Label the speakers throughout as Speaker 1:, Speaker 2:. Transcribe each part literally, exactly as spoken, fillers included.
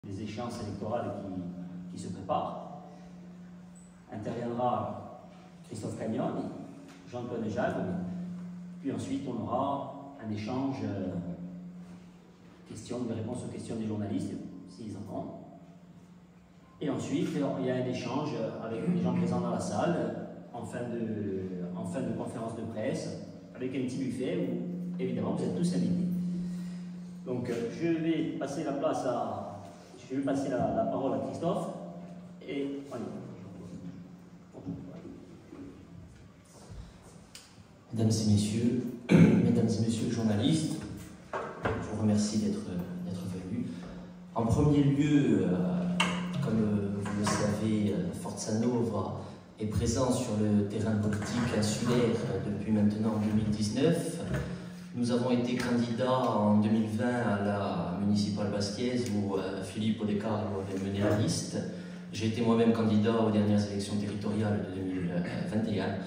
Speaker 1: des échéances électorales qui, qui se préparent. Interviendra Christophe Cagnone, Jean-Claude Jacques, puis ensuite on aura un échange, euh, questions, des réponses aux questions des journalistes, s'ils en ont. Et ensuite, il y a un échange avec les gens présents dans la salle, en fin de, en fin de conférence de presse, avec un petit buffet où, évidemment, vous êtes tous invités. Donc, je vais passer la place à, je vais passer la, la parole à Christophe, et allez.
Speaker 2: Mesdames et messieurs, mesdames et messieurs les journalistes, je vous remercie d'être venus. En premier lieu, euh, comme vous le savez, Forza Nova est présent sur le terrain politique insulaire depuis maintenant deux mille dix-neuf. Nous avons été candidats en deux mille vingt à la municipale basquaise où euh, Philippe De Carlo avait mené la liste. J'ai été moi-même candidat aux dernières élections territoriales de deux mille vingt et un.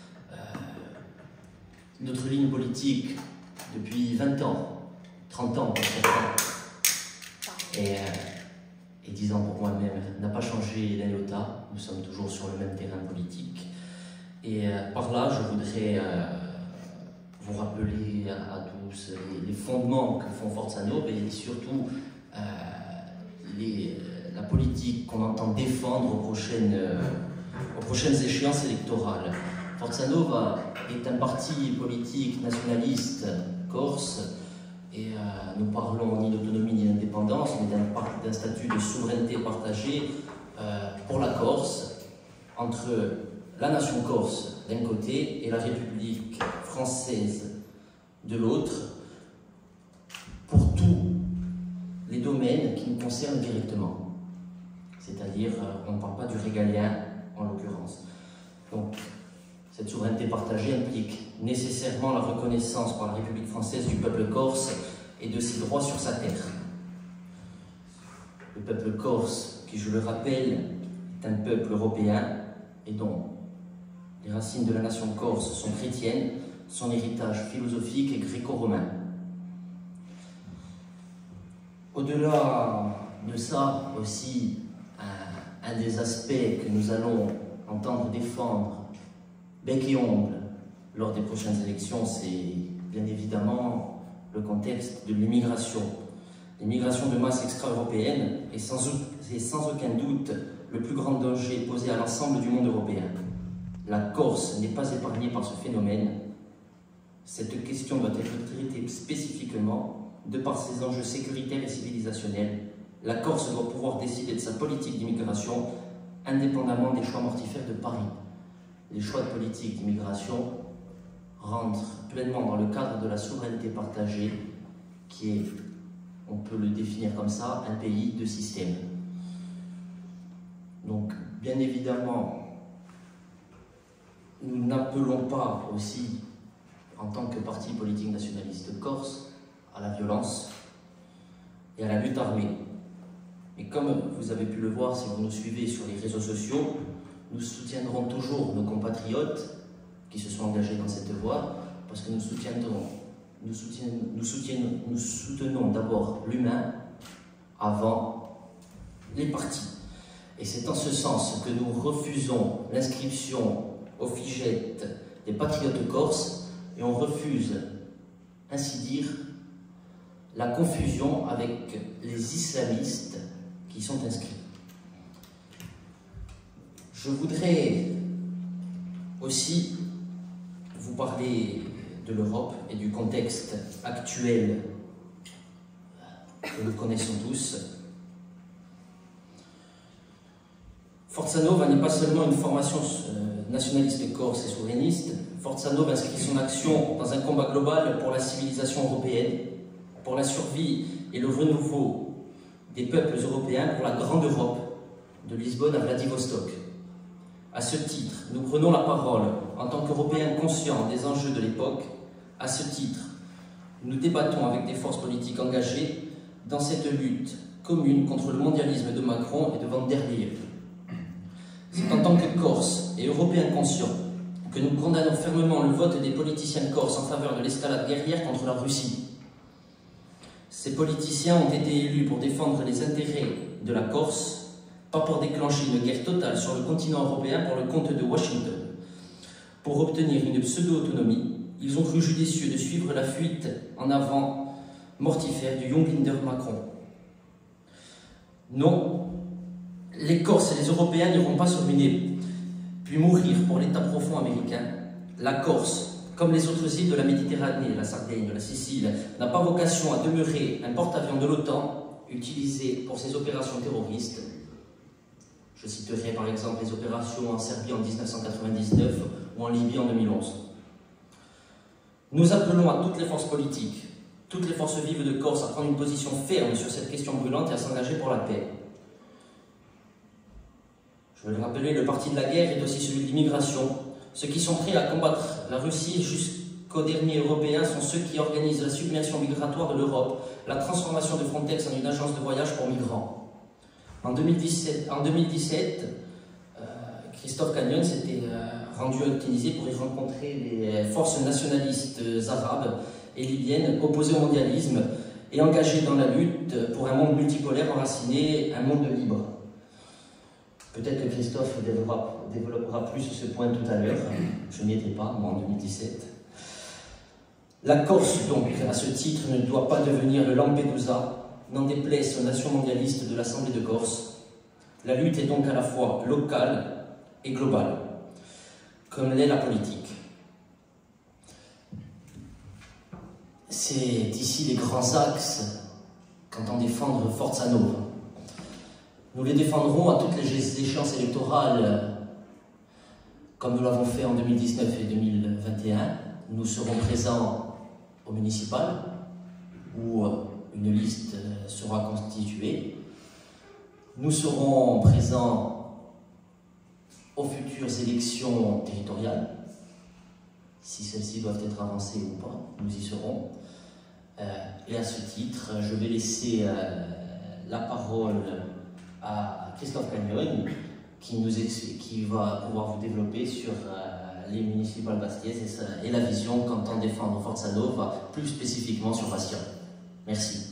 Speaker 2: Notre ligne politique, depuis vingt ans, trente ans pour certains, et, et dix ans pour moi-même, n'a pas changé d'un iota. Nous sommes toujours sur le même terrain politique. Et euh, par là, je voudrais euh, vous rappeler à, à tous les, les fondements que font Forza Nova et surtout euh, les, la politique qu'on entend défendre aux prochaines, euh, aux prochaines échéances électorales. Forza Nova est un parti politique nationaliste corse et euh, nous parlons ni d'autonomie ni d'indépendance, mais d'un statut de souveraineté partagée euh, pour la Corse entre la nation corse d'un côté et la République française de l'autre pour tous les domaines qui nous concernent directement. C'est-à-dire, on ne parle pas du régalien en l'occurrence. Donc, cette souveraineté partagée implique nécessairement la reconnaissance par la République française du peuple corse et de ses droits sur sa terre. Le peuple corse, qui je le rappelle, est un peuple européen et dont les racines de la nation corse sont chrétiennes, son héritage philosophique est gréco-romain. Au-delà de ça, aussi, un, un des aspects que nous allons entendre défendre bec et ongle lors des prochaines élections, c'est bien évidemment le contexte de l'immigration. L'immigration de masse extra-européenne est sans, est sans aucun doute le plus grand danger posé à l'ensemble du monde européen. La Corse n'est pas épargnée par ce phénomène. Cette question doit être traitée spécifiquement de par ses enjeux sécuritaires et civilisationnels. La Corse doit pouvoir décider de sa politique d'immigration indépendamment des choix mortifères de Paris. Les choix de politique d'immigration rentrent pleinement dans le cadre de la souveraineté partagée, qui est, on peut le définir comme ça, un pays de système. Donc, bien évidemment, nous n'appelons pas aussi, en tant que parti politique nationaliste corse, à la violence et à la lutte armée. Mais comme vous avez pu le voir si vous nous suivez sur les réseaux sociaux, nous soutiendrons toujours nos compatriotes qui se sont engagés dans cette voie, parce que nous soutiendrons, nous soutiendrons, nous soutiendrons, nous soutenons d'abord l'humain avant les partis. Et c'est en ce sens que nous refusons l'inscription au Fijait des patriotes corses et on refuse, ainsi dire, la confusion avec les islamistes qui sont inscrits. Je voudrais aussi vous parler de l'Europe et du contexte actuel que nous connaissons tous. Forza Nova n'est pas seulement une formation nationaliste corse et souverainiste. Forza Nova inscrit son action dans un combat global pour la civilisation européenne, pour la survie et le renouveau des peuples européens, pour la grande Europe, de Lisbonne à Vladivostok. À ce titre, nous prenons la parole en tant qu'Européens conscients des enjeux de l'époque. À ce titre, nous débattons avec des forces politiques engagées dans cette lutte commune contre le mondialisme de Macron et de Van der Leyen. C'est en tant que Corses et Européens conscients que nous condamnons fermement le vote des politiciens corses en faveur de l'escalade guerrière contre la Russie. Ces politiciens ont été élus pour défendre les intérêts de la Corse, pas pour déclencher une guerre totale sur le continent européen pour le compte de Washington. Pour obtenir une pseudo-autonomie, ils ont cru judicieux de suivre la fuite en avant mortifère du young leader Macron. Non, les Corses et les Européens n'iront pas se ruiner, puis mourir pour l'État profond américain. La Corse, comme les autres îles de la Méditerranée, la Sardaigne, la Sicile, n'a pas vocation à demeurer un porte-avions de l'OTAN utilisé pour ses opérations terroristes. Je citerai par exemple les opérations en Serbie en mille neuf cent quatre-vingt-dix-neuf ou en Libye en deux mille onze. Nous appelons à toutes les forces politiques, toutes les forces vives de Corse à prendre une position ferme sur cette question brûlante et à s'engager pour la paix. Je vais le rappeler, le parti de la guerre est aussi celui de l'immigration. Ceux qui sont prêts à combattre la Russie jusqu'au dernier européen sont ceux qui organisent la submersion migratoire de l'Europe, la transformation de Frontex en une agence de voyage pour migrants. En deux mille dix-sept, en deux mille dix-sept euh, Christophe Cagnon s'était euh, rendu en Tunisie pour y rencontrer les forces nationalistes arabes et libyennes opposées au mondialisme et engagées dans la lutte pour un monde multipolaire enraciné, un monde libre. Peut-être que Christophe développera, développera plus ce point tout à l'heure. Je n'y étais pas, moi, en deux mille dix-sept. La Corse, donc, à ce titre, ne doit pas devenir le Lampedusa, n'en déplaise aux nations mondialistes de l'Assemblée de Corse. La lutte est donc à la fois locale et globale, comme l'est la politique. C'est ici les grands axes qu'entend défendre Forza Nova. Nous les défendrons à toutes les échéances électorales, comme nous l'avons fait en deux mille dix-neuf et deux mille vingt et un. Nous serons présents au municipal, où une liste sera constituée. Nous serons présents aux futures élections territoriales, si celles-ci doivent être avancées ou pas, nous y serons. Euh, et à ce titre, je vais laisser euh, la parole à Christophe Cagnon, qui, nous est, qui va pouvoir vous développer sur euh, les municipales bastiaises et, et la vision qu'entend défendre Forza Nova, plus spécifiquement sur Bastia. Merci.